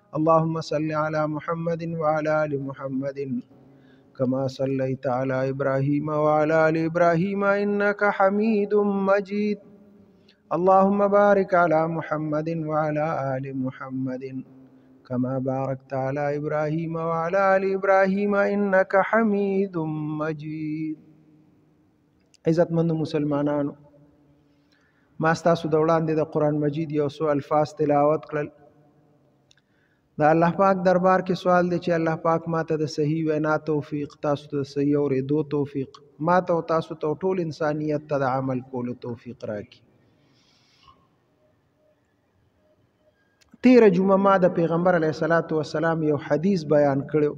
اللهم صل على محمد وعلى آل محمد كما صليت على إبراهيم وعلى آل إبراهيم إنك حميد مجيد. اللهم بارك على محمد وعلى آل محمد كما باركت على إبراهيم وعلى آل إبراهيم إنك حميد مجيد. عزت مند مسلمانانو، ما ستاسو د وړاندې د قرآن مجید یو څو الفاظ تلاوت کړل. د الله پاک دربار کې سوال دی چې الله پاک ماته د صحیح وینا توفیق، تاسو ته د صحیح اورېدو توفیق، ماته او تاسو ته ټول انسانیت ته د عمل کولو توفیق راکړي. تیره جمعه ما د پیغمبر علیه الصلاۃ والسلام یو حدیث بیان کړو.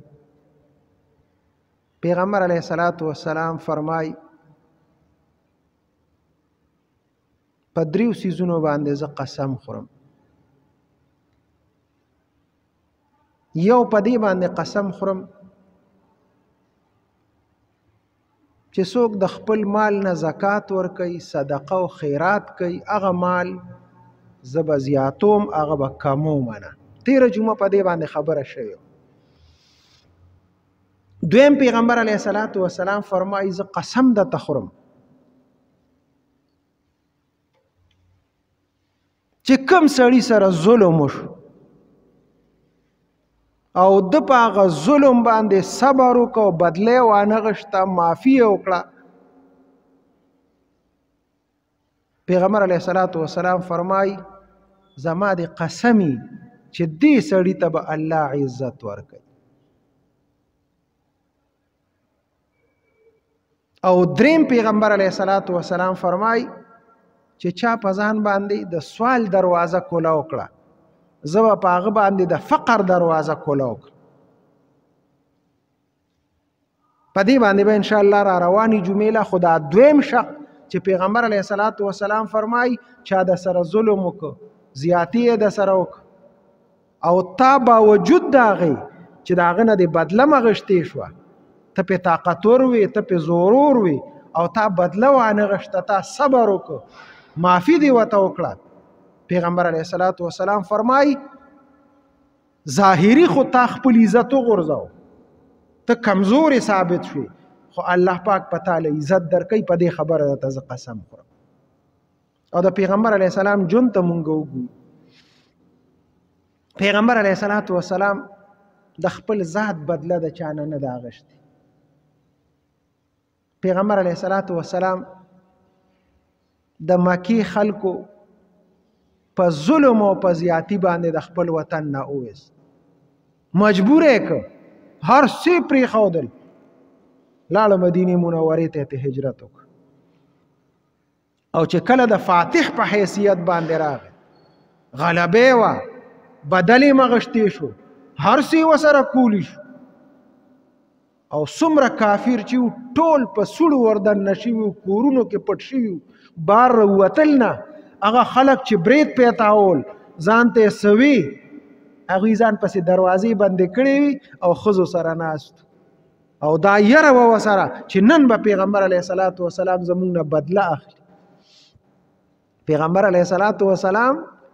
پیغمبر علیه الصلاۃ والسلام فرمای په دریو سیزونو باندې زه قسم خورم. یو په دې باندې قسم خورم چې څوک د خپل مال نه زکات ورکوي، صدقه او خیرات کوي، هغه مال زه به زیاتوم، هغه به کموم. نه تیره جمعه په دې باندې خبره شوې. دویم پیغمبر علیه الصلاۃ والسلام فرمایي زه قسم درته خورم چې کوم سړي سره ظلم وشو او د په هغه ظلم باندې صبر وکړو، بدله یې وانه غوښته، معافي یې وکړه. پیغمبر علیه الصلاۃ والسلام فرمایي زما د قسمی چې دې سړي ته به الله عزت ورکوي. او دریم پیغمبر علیه الصلاۃ والسلام فرمایي چې چا په ځان باندې د سوال دروازه کوله وکړه، زه به په هغه باندې د فقر دروازه کوله وکړم. په دې باندې به انشاءالله را روانې جمعې له. خو دا دویم شق چې پیغمبر علیه الصلاۃ والسلام فرمایي چا د سره ظلم وکړه، زیاتی یې د سره وکړه او تا باوجود د هغې چې د هغه نه د بدله مغشتې شوه، ته پې طاقتور وې، ته پې زورور وې او تا بدله وانه غشته، تا صبر وکړه، معافي دې ورته وکړه. پیغمبر علیه الصلاۃ والسلام فرمایي ظاهري خو تا خپل عزت وغورځاو، ته کمزورې ثابت شوې، خو الله پاک په تا له عزت درکوي. په دې خبره درته زه قسم خورم. او د پیغمبر علیه السلام ژوند ته مونږ وګورو. پیغمبر علیه الصلاۃ والسلام د خپل ذات بدله د چا نه ده اخیستې. پیغمبر علیه الصلاۃ والسلام د مکی خلکو په ظلم او په زیاتی باندې د خپل وطن نه اوویست، مجبور یې کړ، هر څه پرېښودل، لاړه مدینې منورې ته هجرت وکړ. او چې کله د فاتح په حیثیت باندې راغی، غلبې وه، بدلې مغشتې شو، هر څه ورسره کولی شو. او څومره کافر چې وو ټول په سوړو وردننه شوي وو، کورونو کې پټ شوي وو، بار راوتل نه. هغه خلک چې برید پیتاول ځان ته یې سوي، هغوی ځان پسې دروازې بندې کړې وي او ښځو سره ناست او دا یره وه ورسره چې نن به پیغمبر علیه الصلاۃ والسلام زموږ نه بدله اخلي. پیغمبر علیه الصلاۃ والسلام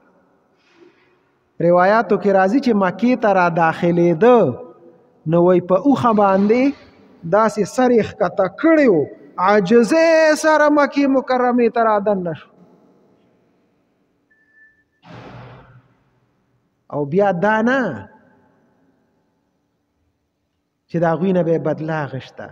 روایاتو کې راځي چې مکې ته را داخلېده نو وایي په اوښه باندې داسې سر یې ښکته کړی و، عاجزۍ سره مکې مکرمې ته را دننه شو. او بیا دا نه چې د هغوی نه به یې بدله اخیسته.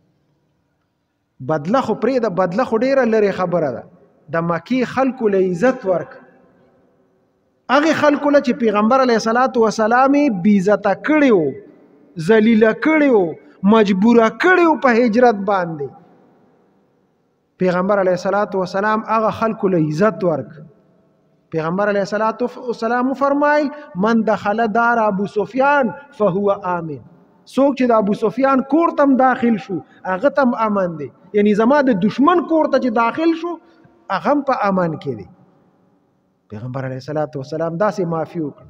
بدله خو پرېږده، بدله خو ډېره لرې خبره ده. د مکې خلکو له عزت ورک، هغې خلکو له چې پیغمبر علیه الصلاۃ والسلام یې بېعزته کړی و، ذلیله کړی و، مجبوره کړی و په هجرت باندې. پیغمبر علیه الصلاۃ والسلام هغه خلکو له عزت ورک. پیغمبر علیه الصلاۃ والسلام فرمایل من دخل دار ابو سفیان فهو آمن. څوک چې د ابو سفیان کور ته داخل شو هغه ته امن دی، یعنی زما د دشمن کور ته چې داخل شو هغه هم په امن کې دی. پیغمبر علیه الصلاۃ والسلام داسې معافي وکړه،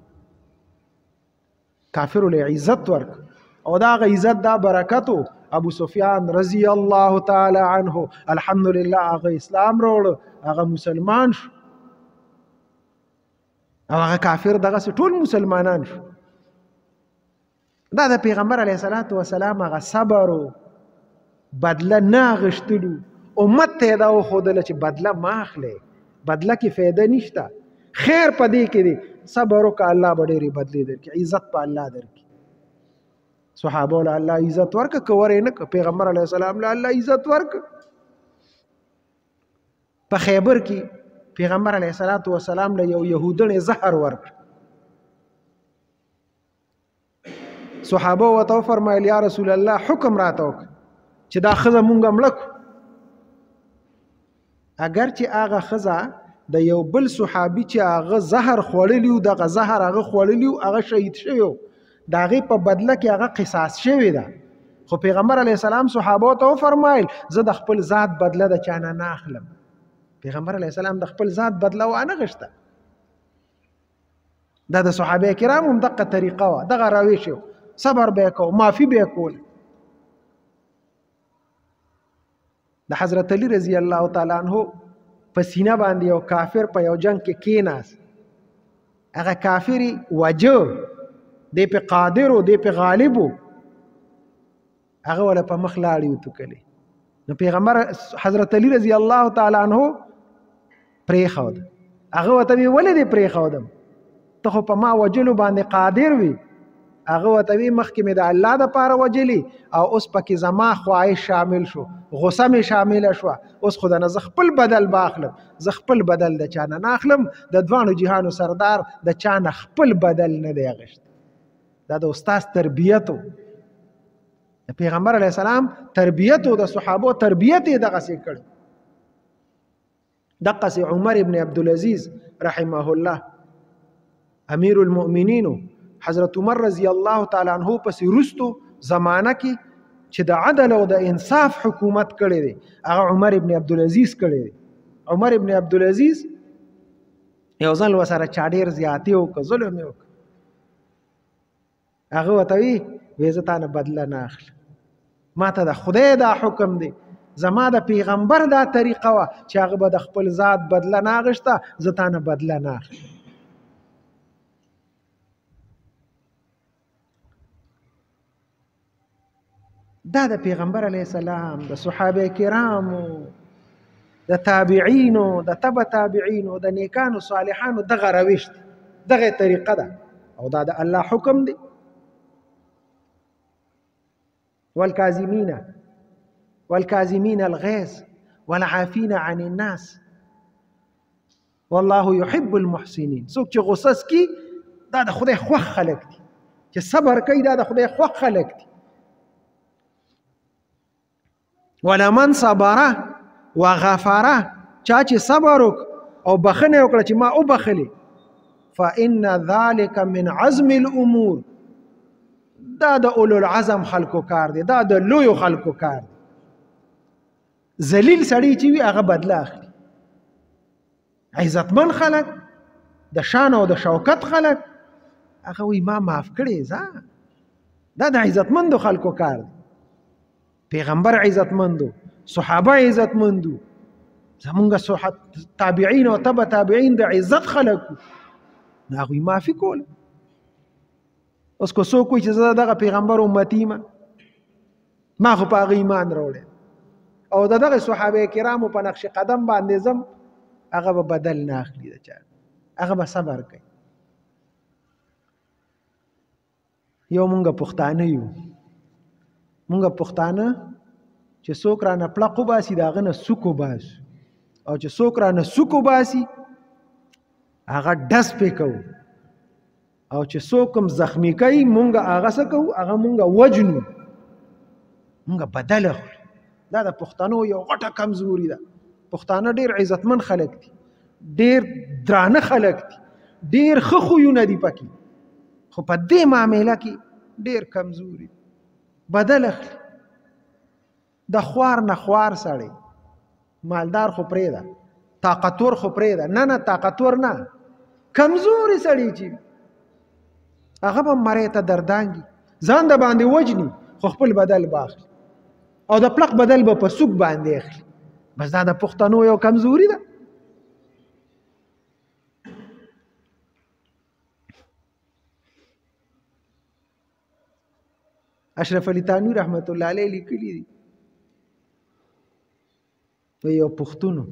کافرو له عزت ورک او دا هغه عزت دا برکتو. ابو سفیان رضی الله تعالی عنه الحمدلله هغه اسلام راوړ، هغه مسلمان شو او هغه کافر دغه ټول مسلمانان شو. دا د پیغمبر علیه الصلاۃ والسلام هغه صبر او بدله نه غشتلو امت ته دا وښودله چې بدله ما اخلئ، بدله کې فایده نشته، خیر په دې کې دی صبر وکړه الله به ډېرې بدلې درکړي، عزت په الله درکړي. صحابو له الله عزت ورکړه، که ورې نه کړه. پیغمبر علیه السلام له الله عزت ورکړه. په خیبر کې پیغمبر علیه الصلاۃ والسلام له یو یهودنې زهر ورکړ. صحابه ورته وفرمایل یا رسول الله حکم راته وکړه چې دا ښځه مونږ مړه کړو. اگر چې هغه ښځه د یو بل صحابي چې هغه زهر خوړلی و، دغه زهر هغه خوړلی و، هغه شهید شوی و، د هغې په بدله کې هغه قصاص شوې ده. خو پیغمبر علیه السلام صحابو ته وفرمایل زه د خپل ذات بدله د چا نه اخلم. پیغمبر علیه السلام د خپل ذات بدله وانه غشته. دا د صحابه کرام هم دغه طریقه وه، دغه روش و، صبر به یې کو، معافي به یې کول. د حضرت علی رضی الله تعالی عنہ په سینه باندې یو کافر په یو جنگ کې کېناست. هغه کافر یې وجه، دی پې قادر و، دی پې غالب و، هغه وله په مخ لاړې وتوکلې. نو پیغمبر حضرت علی رضی الله تعالی عنہ پرېښود. هغه ورته وی ولې دې پرېښودم؟ ته خو په ما وجلو باندې قادر وي. هغه ورته وی مخکې مې د الله دپاره وجلي او اوس پکې زما خواهش شامل شو، غصه مې شامله شوه، اوس خو نه زه خپل بدل به اخلم، زه خپل بدل د چا نه اخلم. د دواړو جهانو سردار د چا نه خپل بدل نه دی اخیستی. دا د استاد تربیت و، د پیغمبر علیه السلام تربیت و، د صحابو تربیت یې دغسې کړی. دقسې عمر ابن عبدالعزیز رحمه الله امیر المؤمنین حضرت عمر رضی الله تعالی عنہ پسې وروستو زمانه کې چې د عدل او د انصاف حکومت کړی دی هغه عمر ابن عبدالعزیز کړی دی. عمر ابن عبدالعزیز یو ځل ورسره چا ډېر زیاتې وکړه، ظلم یې وکړه. هغه ورته وی زه تا نه بدله نه اخلم، ما ته د خدای دا حکم دی، زما د پیغمبر دا طریقه وه چې هغه به د خپل ذات بدله نه اخیسته، زه تا نه بدله نه اخلم. دا د پیغمبر علیه السلام، د صحابه کرامو، د تابعینو، د تبع تابعینو، د نیکانو صالحانو دغه روش دی، دغه طریقه ده او دا د الله حکم دی. والکاظمین الغیظ والعافین عن الناس والله يحب المحسنین. څوک چې غصه کی دا د خدای خوښ خلک دي، چې صبر کوي دا د خدای خوښ خلک دي. ولمن صبر وغفر، چا چې صبر وک او بخنه وکړه چې ما او بخلی، فإن ذلك من عزم الامور، دا د اولو العزم خلکو کار دی، دا د لویو خلکو کار دی. ذلیل سړی چې وي هغه بدله اخلي. عزتمن خلک، د شان او د شوکت خلک، هغه وی ما معاف کړی ځه. دا د عزتمندو خلکو کار دی. پیغمبر عزتمندو، صحابه عزتمندو، زمونږ تابعین او تبع تابعین د عزت خلکو، نو هغوی معافي کوله. اوس که څوک وایي چې زه دغه پیغمبر امتی یم، ما خو په هغه ایمان راوړی او د دغه صحابه کرامو په نقش قدم باندې ځم، هغه به بدل نه اخلي د چا، هغه به صبر کوي. یو مونږ پښتانه یو، مونږ پښتانه چې څوک رانه پړق وباسي د هغه نه سوک وباسي، او چې څوک رانه سوک وباسي هغه ډز پې کوو، او چې څوک هم زخمی کوي مونږ هغه څه کوو، هغه مونږ وجنو، مونږ بدل اخلو. دا د پښتنو یو غټه کمزوري ده. پښتانه ډېر عزتمن خلک دي، ډېر درانه خلک دي، ډېر ښه خویونه دي پکې، خو په دې معامله کې ډېر کمزوري، بدل اخلي. د خوار نه خوار سړی، مالدار خو پرېږده، طاقتور خو پرېږده، نه طاقتور نه، کمزوري سړی چې هغه به مرۍ ته دردانګي، ځان د باندې وجني، خو خپل بدل به اخلي، او د پړق بدل به په سوک باندې اخلي. بس دا د پښتنو یو کمزوري ده. اشرف علي تانوی رحمت الله علیه لیکلی دي یو پښتون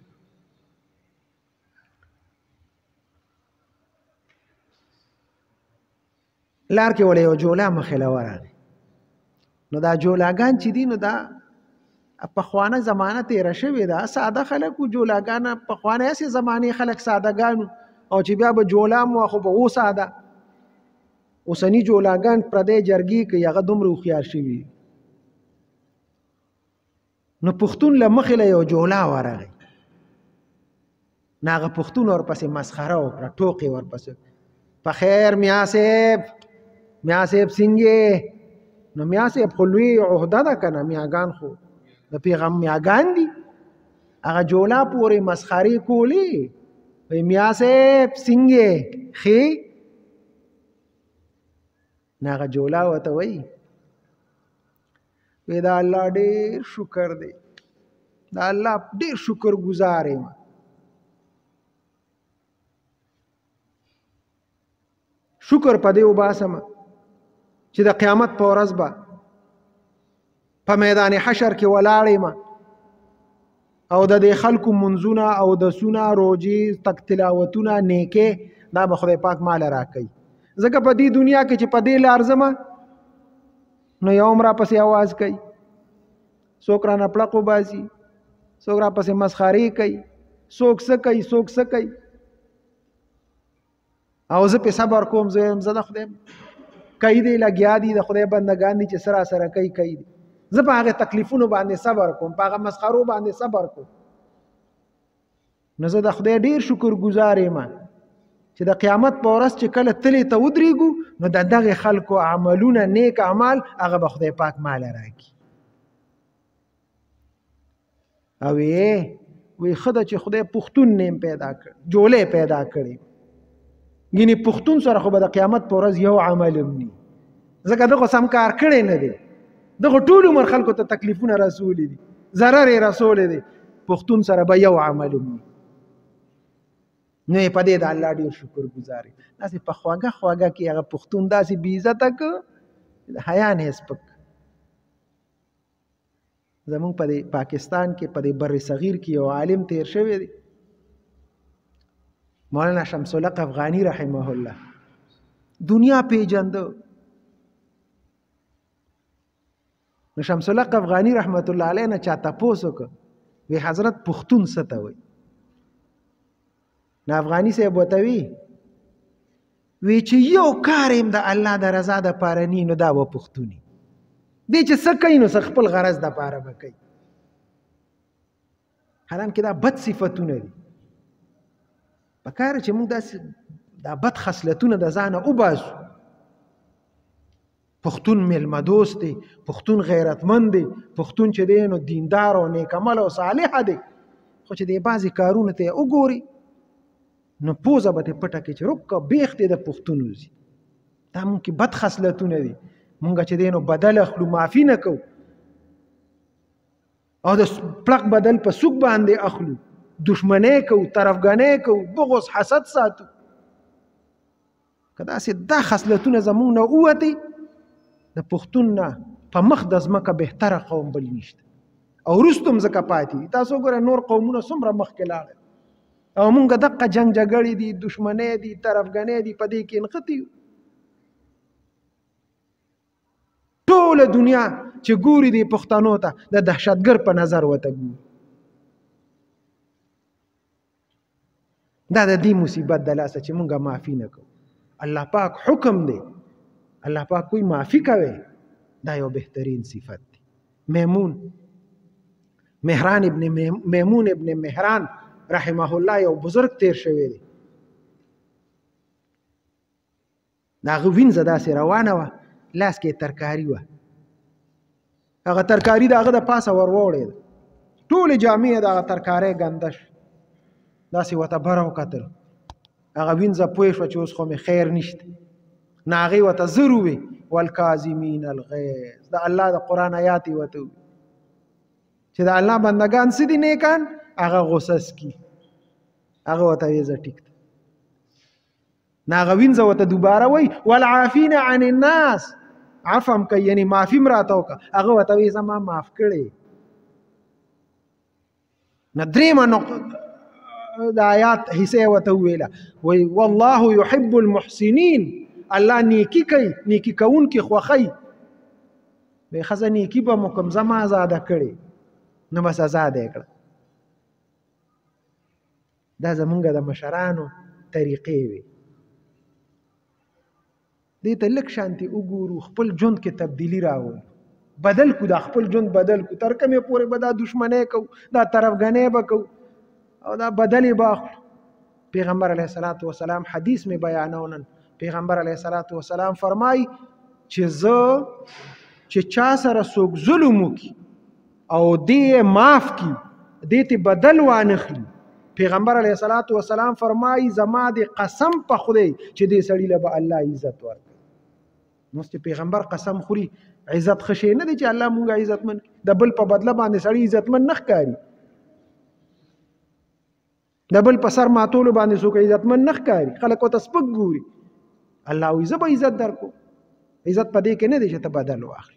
لار کې وړي یو جولا مخې له ورغی نو دا جولاګان چې دي نو دا پخوانه زمانه تیره شوې ده ساده خلک و جولاګان پخوانه هسې زمانې خلک سادهګانو او چې بیا به جولا مو خو به و ساده اوسني جولاګان پردی جرګې کوي هغه دومره هوښیار شوي نو پښتون له مخې له یو جولا ورغی نو هغه پښتون ورپسې مسخره وکړه ټوکې ورپسې په خیر میا صاحب څنګه نو میا صاحب خو لوی عهده ده که نه میاګان خو د پیغام میاګان دي هغه جولا پورې مسخرې کولې وایي میا صاحب څنګه ښې نو هغه جولا ورته وایي وی دا الله ډېر شکر دی دا الله ډېر شکر ګزار یم شکر په دې وباسم چې د قیامت په ورځ به په میدان حشر کې ولاړ یم او د دې خلکو منځونه او دسونه روجې تک تلاوتونه نیکې دا به خدای پاک مال راکوي ځکه په دې دنیا کې چې په دې لار ځمه نو یو هم راپسې اواز کوي څوک رانه پړق وباسي څوک راپسې مسخرې کوي څوک څه کوي او زه پې صبر کوم زه د خدای کوي دی لګیا دي د خدای بندګان دي چې سره کوي دي زه په هغې تکلیفونو باندې صبر کوم په هغه مسخرو باندې صبر کوم نو زه د خدای ډېر شکر ګزار یم چې د قیامت په ورځ چې کله تلې ته ودرېږو نو د دغې خلکو عملونه نیک اعمال هغه به خدای پاک ماله راکړي او وی ښه ده چې خدای پښتون نیم پیدا کړ جولې پیدا کړي ګینې پښتون سره خو به د قیامت په ورځ یو عمل هم ني ځکه دغه سم کار کړی نه دی دغه ټول عمر خلکو ته تکلیفونه رسولي دي ضرر یې رسولی دی پښتون سره به یو عمل هم ني نو یې په دې د الله ډېر شکر ګزار یم داسې په خواږه کې هغه پښتون داسې بې عزته که د حیا نه یې سپک زمونږ په دې پاکستان کې په دې بر صغیر کې یو عالم تیر شوی دی مولانا شمس الحق افغانی رحمه الله دنیا پیژنده نو شمس الحق افغانی رحمت الله علیه نه چا تپوس وکړ وی حضرت پښتون څه ته وایي نو افغانی صاحب ورته وی چې یو کار یم د الله د رضا دپاره نی نو دا به پښتوني دی چې څه کوي نو څه خپل غرض دپاره به کوي حالانکې دا بد صفتونه دي پکار چې موږ دا بد خصلتونه د ځانه وباسو پښتون میلمه دوست دی پښتون غیرتمند دی پښتون چې دی نو دیندار او نیک عمل او صالح دی خو چې دی بعضې کارونه ته وګوري نو پوزه به ترې پټه کړي چې رکه بیخ دی د پښتون وځي دا مونږ کې بد خصلتونه دي مونږ چې دی نو بدل اخلو معافي نه کوو او د پړق بدل په سوک باندې اخلو دشمنی کوو طرفګنۍ کوو بغض حسد ساتو که داسې دا خصلتونه زمونږ نه ووتې د پښتون نه په مخ د ځمکه بهتره قوم بل نشته او وروسته هم ځکه پاتې دي تاسو وګورئ نور قومونه څومره مخکې لاړل او مونږ دقه جنګ جګړې دي دشمنۍ دي طرفګنۍ دي په دې کې نښتي یو ټوله دنیا چې ګوري دي پښتنو ته د دهشتګر په نظر ورته ګوري دا د دې مصیبت د لاسه چې مونږ معافي نه کوو الله پاک حکم دی الله پاک کوئی معافي کوي دا یو بهترین صفت دی میمون ابن مهران رحمه الله یو بزرگ تیر شوی دی دا هغه وینځه داسې روانه وه لاس کې ترکاري وه هغه ترکاري د هغه د پاسه وروړې ټولې جامې د هغه ترکارۍ ګنده شوې داسې ورته بره وکتل هغه وینځه پوه شوه چې اوس خو مې خیر نشته نو هغې ورته زر ووې والکاظمین الغیظ د الله د قرآن آیات یې ورته ووې چې د الله بندګان څه دي نیکان هغه غوسه سکي هغه ورته ویې زه ټیک ده نو هغه وینځه ورته دوباره وایي والعافین عن الناس عفو هم کوي، یعنی معافي م راته وکړه. هغه ورته وایي زه ما معاف کړې. نو درېیمه د آیات حصه ورته وویله، وایي والله یحب المحسنین، الله نیکي کوي، نیکي کوونکي خوښوي. وایي ښځه نیکي به مو کوم، زه ما ازاده کړې، نو بس ازاده یې کړه. دا زمونږ د مشرانو طریقې وي. دې ته لږ شانتي وګورو، خپل ژوند کې تبدیلی راولو، بدل کو، دا خپل ژوند بدل کو. تر کومې پورې به دا دشمنۍ کوو، دا طرفګنۍ به کوو او دا بدلې به اخلو. پیغمبر علیه الصلاة والسلام حدیث میں بیانو نن. پیغمبر علیه الصلاة والسلام فرمای چې زه چې چا سره څوک ظلم وکړي او دې معاف کړي، دې ته بدل وانخلي، پیغمبر علیه الصلاة والسلام فرمای زما د قسم په خدای چې دې سړي له به الله عزت ورکړي. نو چې پیغمبر قسم خوري، عزت خشي نه دی چې الله مونږه عزتمن کړي. د بل په بدله باندې سړی عزتمن نه ښکاري، د بل په سر ماتولو باندې څوک عزتمن نه ښکاري، خلک ورته سپک ګوري. الله وایي زه به عزت درکو. عزت په دې کې نه دی چې ته بدل واخلې.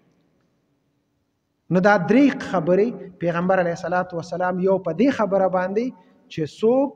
نو دا درې خبرې پیغمبر علیه الصلاة والسلام یو په دې خبره باندې چې څوک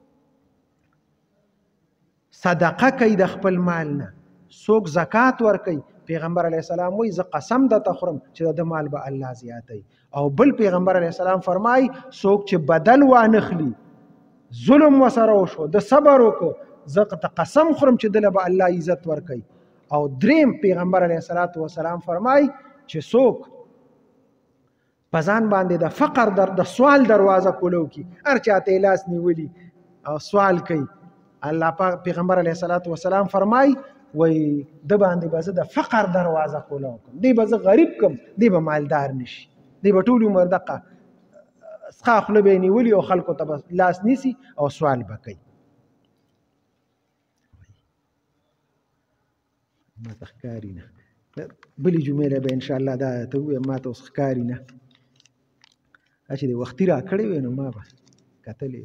صدقه کوي د خپل مال نه، څوک زکات ورکوي، پیغمبر علیه السلام وایي زه قسم درته خورم چې د مال به الله زیاتوي. او بل پیغمبر علیه السلام فرمایي څوک چې بدل وانخلي، ظلم وسره وشو، د صبر وکړو، زه قسم خورم چې دله به الله عزت ورکوي. او دریم پیغمبر علیه الصلاة والسلام فرمایي چې څوک په ځان باندې د فقر د سوال دروازه کولو کی، هر چاته لاس نیولی او سوال کوي، الله پاک پیغمبر علیه الصلاة والسلام فرمایي وای د باندې به زه د فقر دروازه کولو کوم، دی به زه غریب کوم، دی به مالدار نشي، دی به ټول عمر دقه څخه خوله به نیولي او خلکو ته به لاس نیسي او سوال به کوي. ما ته ښکاري نه، بلې جمعې له به انشاءالله دا ته ووایم، ما ته اوس ښکاري نه. چې د وختي را کړی وی نو ما به کتلې.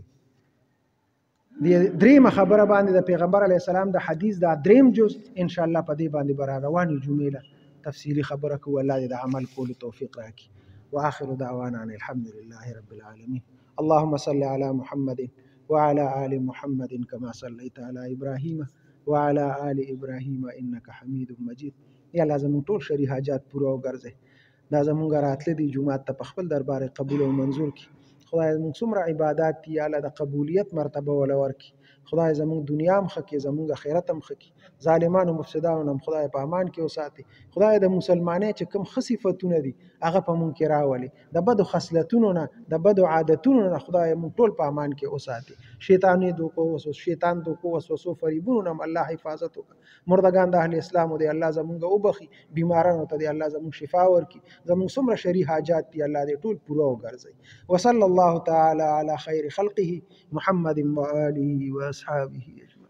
درېیمه خبره باندې د پیغمبر علیه السلام د حدیث دا درېیم جز انشاءالله په دې باندې به را روانې جمعې له تفصیلي خبره کوو. الله دې د عمل کولو توفیق راکړي. وآخر دعوانا ان الحمد لله رب العالمين. اللهم صل على محمد وعلى آل محمد كما صليت على إبراهيم وعلى آل إبراهيم إنك حميد مجيد. یا الله زموږ ټول شرعي حاجات پوره وګرځي. دا زمونږ راتله دی جمعات ته په خپل دربار قبول او منظور کړي. خدای زموږ څومره عبادات دي الله د قبولیت مرتبه ولا ورکړي. خدای زموږ دنیا هم ښه کړي، زموږ آخرت هم ښه کړي. ظالمانو مفسدانو هم خدای په امان کې وساتي. خدای د مسلمانۍ چې کوم ښه صفتونه دي هغه په مونږ کې راولي، د بدو خصلتونو نه، د بدو عادتونو نه خدای مونږ ټول په امان کې وساتي. شیطان دوکو وسوسو فریبونو نه الله حفاظت وکړي. مردگان د اهل اسلام دی الله زمونږ وبخي، بیمارانو ته دی الله زمونږ شفا ورکړي. زمونږ څومره شرعي حاجات دي الله دې ټول پوره وګرځي. وصلی الله تعالی علی خیر خلقه محمد و آله و اصحابه اجمعین.